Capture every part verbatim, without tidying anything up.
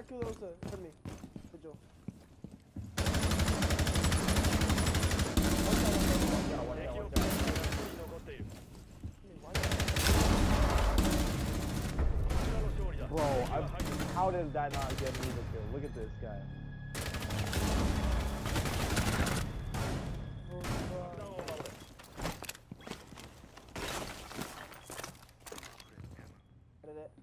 gotta kill those uh, in front of me. Good job. Bro, I'm, how did that not get me the kill? Look at this guy. Did it.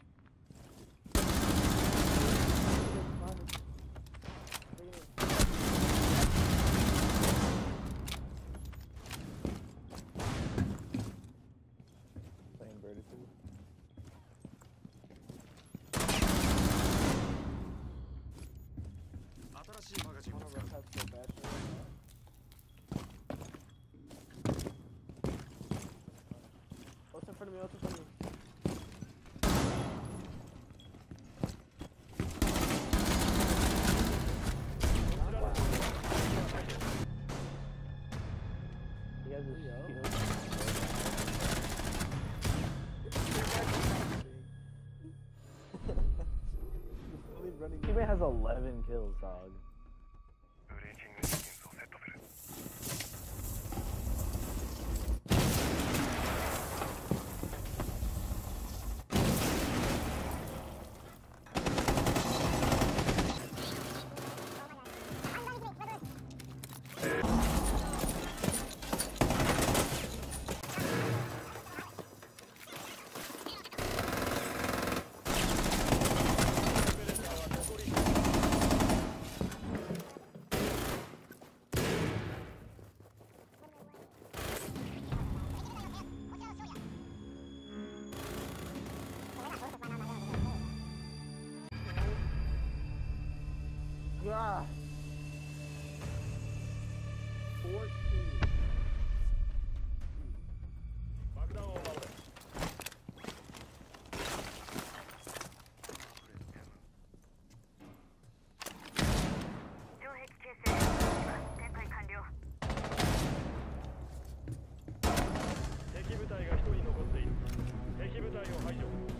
Playing vertically. One of us has so bad shit. What's in front of me? What's in front of me? He has his shield. Teammate has eleven kills, dog. Ah. fourteen. 敵部隊がひとり残っている。敵部隊を排除。